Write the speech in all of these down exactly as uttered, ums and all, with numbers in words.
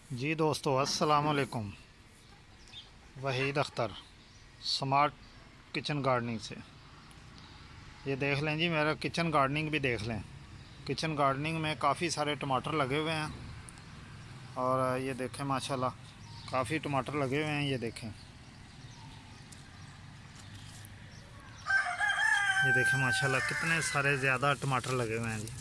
जी दोस्तों, अस्सलाम वालेकुम। Waheed Akhtar, smart kitchen gardening से। ये देख लें जी, मेरा किचन गार्डनिंग भी देख लें। किचन गार्डनिंग में काफ़ी सारे टमाटर लगे हुए हैं और ये देखें माशाल्लाह काफ़ी टमाटर लगे हुए हैं। ये देखें, ये देखें माशाल्लाह कितने सारे ज़्यादा टमाटर लगे हुए हैं जी।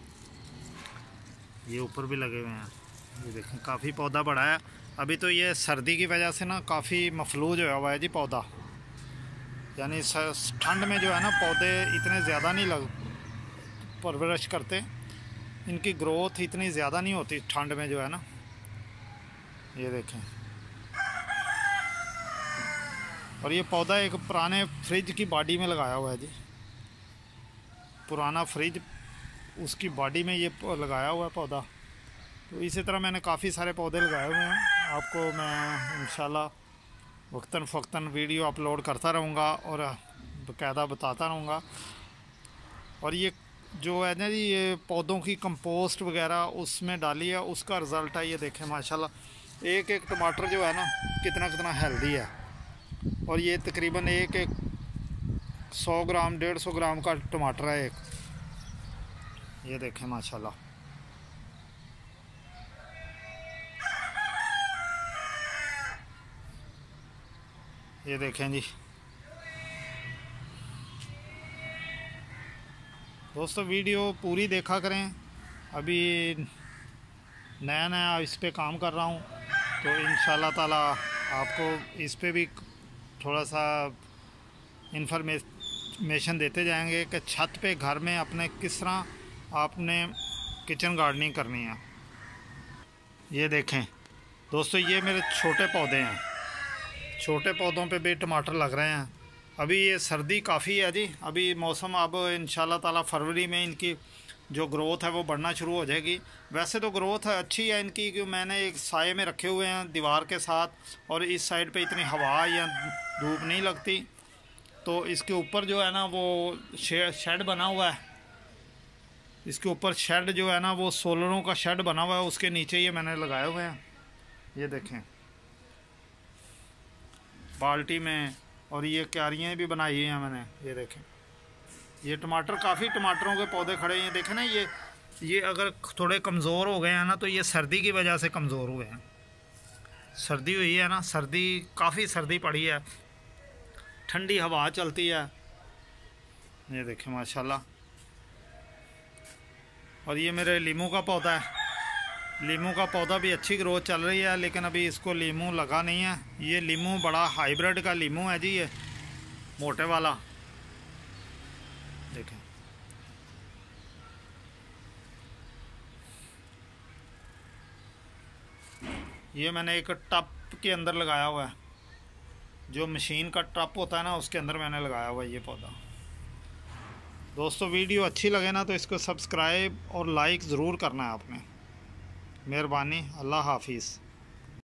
ये ऊपर भी लगे हुए हैं। ये देखें काफ़ी पौधा बड़ा है। अभी तो ये सर्दी की वजह से ना काफ़ी मफलूज होया हुआ है जी पौधा। यानी ठंड में जो है ना पौधे इतने ज़्यादा नहीं लग परवरिश करते, इनकी ग्रोथ इतनी ज़्यादा नहीं होती ठंड में जो है ना। ये देखें, और ये पौधा एक पुराने फ्रिज की बॉडी में लगाया हुआ है जी। पुराना फ्रिज, उसकी बॉडी में ये लगाया हुआ है पौधा। तो इसी तरह मैंने काफ़ी सारे पौधे लगाए हुए हैं। आपको मैं इंशाल्लाह वक्तन फ़क्तन वीडियो अपलोड करता रहूँगा और बाकायदा बताता रहूँगा। और ये जो है ना जी, ये पौधों की कंपोस्ट वगैरह उसमें डाली है, उसका रिज़ल्ट है। ये देखें माशाल्लाह एक एक टमाटर जो है ना कितना कितना हेल्दी है। और ये तकरीबन एक एक सौ ग्राम डेढ़ सौ ग्राम का टमाटर है एक। ये देखें माशाल्लाह, ये देखें जी दोस्तों, वीडियो पूरी देखा करें। अभी नया नया इस पे काम कर रहा हूँ, तो इंशाल्लाह ताला आपको इस पे भी थोड़ा सा इंफॉर्मेशन देते जाएंगे कि छत पे घर में अपने किस तरह आपने किचन गार्डनिंग करनी है। ये देखें दोस्तों, ये मेरे छोटे पौधे हैं। छोटे पौधों पे भी टमाटर लग रहे हैं। अभी ये सर्दी काफ़ी है जी। अभी मौसम अब इंशाल्लाह ताला फरवरी में इनकी जो ग्रोथ है वो बढ़ना शुरू हो जाएगी। वैसे तो ग्रोथ अच्छी है इनकी, कि मैंने एक साए में रखे हुए हैं दीवार के साथ, और इस साइड पे इतनी हवा या धूप नहीं लगती। तो इसके ऊपर जो है ना वो शेड बना हुआ है। इसके ऊपर शेड जो है ना वो सोलरों का शेड बना हुआ है, उसके नीचे ये मैंने लगाए हुए हैं। ये देखें बाल्टी में, और ये क्यारियाँ भी बनाई हैं मैंने। ये देखें, ये टमाटर, काफ़ी टमाटरों के पौधे खड़े हैं। देखें ना, ये ये अगर थोड़े कमज़ोर हो गए हैं ना, तो ये सर्दी की वजह से कमज़ोर हुए हैं। सर्दी हुई है ना, सर्दी काफ़ी सर्दी पड़ी है, ठंडी हवा चलती है। ये देखें माशाल्लाह। और ये मेरे लीमू का पौधा है। लीमू का पौधा भी अच्छी ग्रोथ चल रही है, लेकिन अभी इसको लीमू लगा नहीं है। ये लीमू बड़ा हाइब्रिड का लीमू है जी, ये मोटे वाला। देखें, ये मैंने एक टप के अंदर लगाया हुआ है, जो मशीन का टप होता है ना उसके अंदर मैंने लगाया हुआ है ये पौधा। दोस्तों, वीडियो अच्छी लगे ना तो इसको सब्सक्राइब और लाइक ज़रूर करना है आपने। मेहरबानी। अल्लाह हाफिज़।